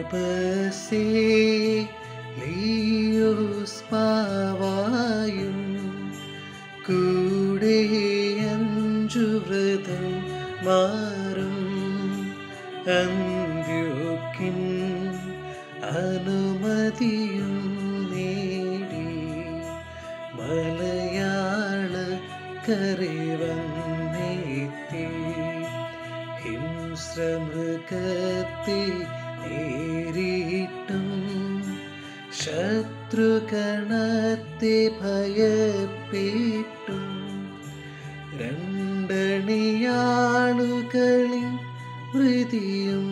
ബസേലിയോസ് പാവായും കൂടെ അഞ്ചുവ്രതം മാറും അന്ത്യോക്കിൻ അനുമതിയും നേടി മലയാള കരവന്നെത്തി ഹിംസ്രമൃഗത്തെ നേരിട്ടും ശത്രുഗണത്തെ ഭയപ്പെട്ടും രണ്ടണിയാളുകളിൽ വൃതിയും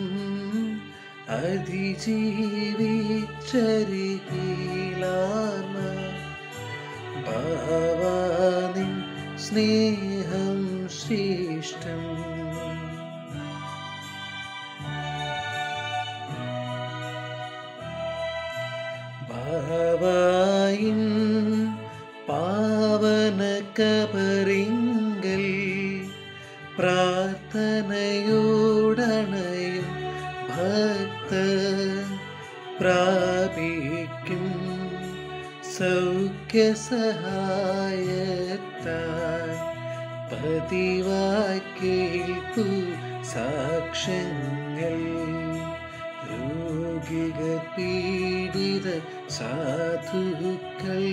അതിജീവിച്ചരികിലാർന്ന ഭാവാനിൻ സ്നേഹം ശ്രേഷ്ഠം. ഭാവായിൻ പാവന കബറിങ്കൽ പ്രാർത്ഥനയോടണയും ഭക്ത പ്രാപിക്കും സൗഖ്യസഹായത്താൽ പതിവായി കേൾക്കൂ സാക്ഷ്യങ്ങൾ. രോഗികൾ പീഡിത സാധുക്കൾ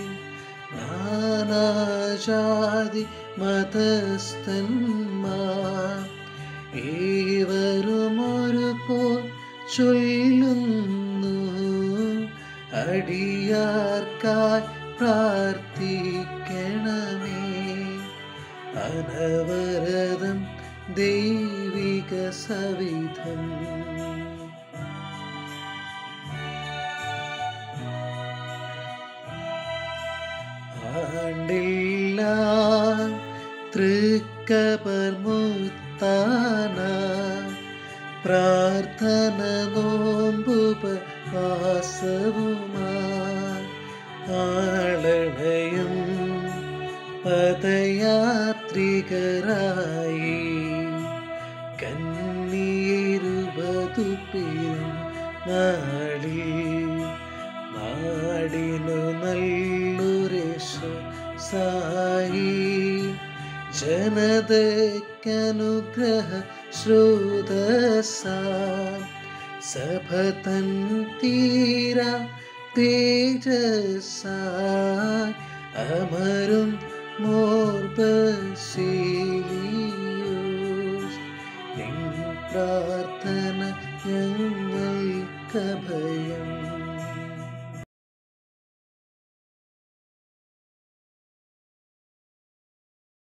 നാനാജാതി മതസ്ഥന്മാർ ഏവരും ഒരുപോൽ ചൊല്ലുന്നു അടിയാർക്കായി പ്രാർത്ഥിക്കണമേ. അനവരതം ദൈവിക സവിധം. ആണ്ടെല്ലാം തൃക്കബർ മുത്താന പ്രാർത്ഥന നോമ്പുപവാസവുമായി ആളണയും പദയാത്രികരായി കന്നിയിരുപതു പേരും നാളിൽ നാടിനു നല്ലൊരേശു സായി ജനതയ്ക്കനുഗ്രഹ സ്രോതസാ സഭതൻ തീര തേജസായി അമരും മോർ ബസേലിയോസ്. നിൻ പ്രാർത്ഥന ഞങ്ങൾക്കഭയം.